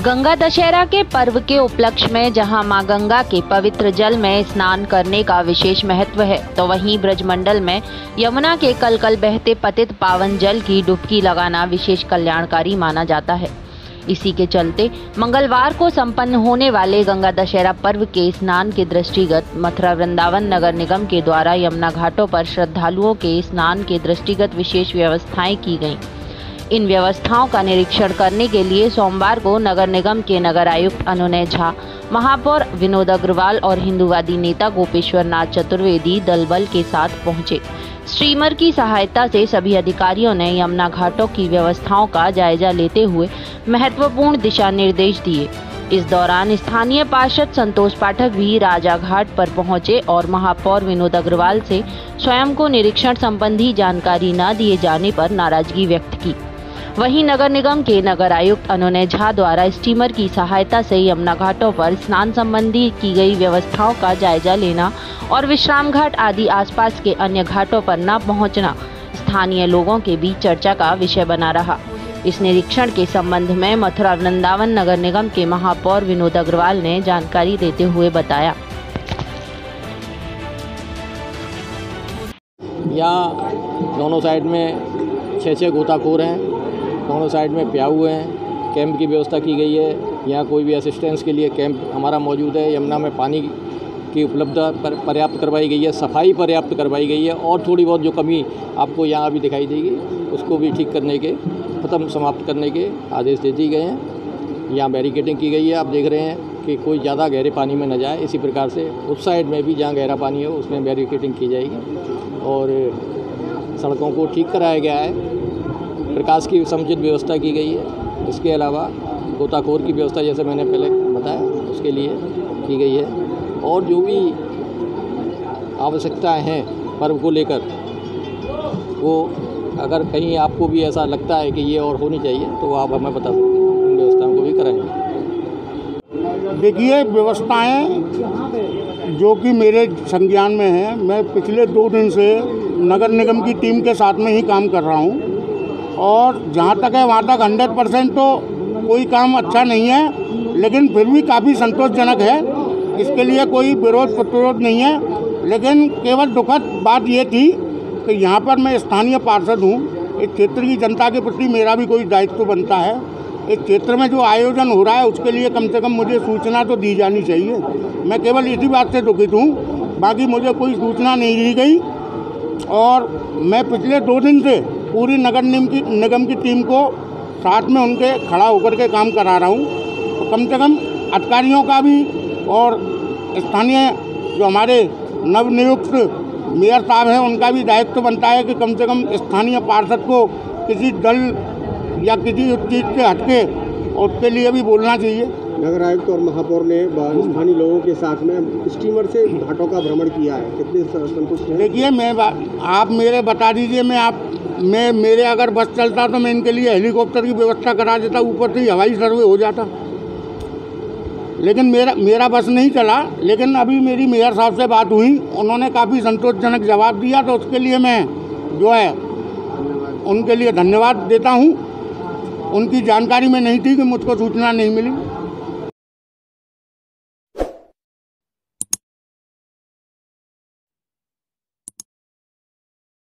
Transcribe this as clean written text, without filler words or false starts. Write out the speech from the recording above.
गंगा दशहरा के पर्व के उपलक्ष्य में जहां मां गंगा के पवित्र जल में स्नान करने का विशेष महत्व है, तो वहीं ब्रजमंडल में यमुना के कल कल बहते पतित पावन जल की डुबकी लगाना विशेष कल्याणकारी माना जाता है। इसी के चलते मंगलवार को संपन्न होने वाले गंगा दशहरा पर्व के स्नान के दृष्टिगत मथुरा वृंदावन नगर निगम के द्वारा यमुना घाटों पर श्रद्धालुओं के स्नान के दृष्टिगत विशेष व्यवस्थाएं की गईं। इन व्यवस्थाओं का निरीक्षण करने के लिए सोमवार को नगर निगम के नगर आयुक्त अनुनय झा, महापौर विनोद अग्रवाल और हिंदूवादी नेता गोपेश्वर नाथ चतुर्वेदी दल बल के साथ पहुंचे। स्ट्रीमर की सहायता से सभी अधिकारियों ने यमुना घाटों की व्यवस्थाओं का जायजा लेते हुए महत्वपूर्ण दिशा निर्देश दिए। इस दौरान स्थानीय पार्षद संतोष पाठक भी राजा घाट पर पहुंचे और महापौर विनोद अग्रवाल से स्वयं को निरीक्षण संबंधी जानकारी न दिए जाने पर नाराजगी व्यक्त की। वहीं नगर निगम के नगर आयुक्त अनुनय झा द्वारा स्टीमर की सहायता से यमुना घाटों पर स्नान संबंधी की गई व्यवस्थाओं का जायजा लेना और विश्राम घाट आदि आसपास के अन्य घाटों पर न पहुंचना स्थानीय लोगों के बीच चर्चा का विषय बना रहा। इस निरीक्षण के संबंध में मथुरा वृंदावन नगर निगम के महापौर विनोद अग्रवाल ने जानकारी देते हुए बताया। यहाँ दोनों साइड में 6 गोताखोर हैं, दोनों साइड में प्याऊ हुए हैं। कैंप की व्यवस्था की गई है। यहाँ कोई भी असिस्टेंस के लिए कैंप हमारा मौजूद है। यमुना में पानी की उपलब्धता पर्याप्त करवाई गई है, सफाई पर्याप्त करवाई गई है और थोड़ी बहुत जो कमी आपको यहाँ भी दिखाई देगी उसको भी ठीक करने के समाप्त करने के आदेश दे दिए गए हैं। यहाँ बैरिकेडिंग की गई है। आप देख रहे हैं कि कोई ज़्यादा गहरे पानी में न जाए। इसी प्रकार से उस साइड में भी जहाँ गहरा पानी हो उसमें बैरिकेडिंग की जाएगी और सड़कों को ठीक कराया गया है। प्रकाश की समुचित व्यवस्था की गई है। इसके अलावा गोताखोर की व्यवस्था जैसे मैंने पहले बताया उसके लिए की गई है और जो भी आवश्यकताएं हैं पर्व को लेकर वो अगर कहीं आपको भी ऐसा लगता है कि ये और होनी चाहिए तो आप हमें बता सकते हैं, उन व्यवस्थाओं को भी कराएंगे। देखिए, व्यवस्थाएं जो कि मेरे संज्ञान में है, मैं पिछले 2 दिन से नगर निगम की टीम के साथ में ही काम कर रहा हूं और जहां तक है वहां तक 100% तो कोई काम अच्छा नहीं है, लेकिन फिर भी काफ़ी संतोषजनक है। इसके लिए कोई विरोध प्रतिरोध नहीं है, लेकिन केवल दुखद बात ये थी कि यहाँ पर मैं स्थानीय पार्षद हूँ। इस क्षेत्र की जनता के प्रति मेरा भी कोई दायित्व बनता है। इस क्षेत्र में जो आयोजन हो रहा है उसके लिए कम से कम मुझे सूचना तो दी जानी चाहिए। मैं केवल इसी बात से दुखित हूँ, बाकी मुझे कोई सूचना नहीं दी गई और मैं पिछले 2 दिन से पूरी नगर निगम की टीम को साथ में उनके खड़ा होकर के काम करा रहा हूँ। तो कम से कम अधिकारियों का भी और स्थानीय जो हमारे नवनियुक्त मेयर साहब हैं उनका भी दायित्व बनता है कि कम से कम स्थानीय पार्षद को किसी दल या किसी चीज़ से हटके और उसके लिए भी बोलना चाहिए। नगर आयुक्त और महापौर ने स्थानीय लोगों के साथ में स्टीमर से घाटों का भ्रमण किया है, कितने संतुष्ट हैं? देखिए, आप मेरे बता दीजिए, मैं मेरे अगर बस चलता तो मैं इनके लिए हेलीकॉप्टर की व्यवस्था करा देता, ऊपर से ही हवाई सर्वे हो जाता, लेकिन मेरा बस नहीं चला। लेकिन अभी मेरी मेयर साहब से बात हुई, उन्होंने काफ़ी संतोषजनक जवाब दिया, तो उसके लिए मैं जो है उनके लिए धन्यवाद देता हूँ। उनकी जानकारी में नहीं थी कि मुझको सूचना नहीं मिली।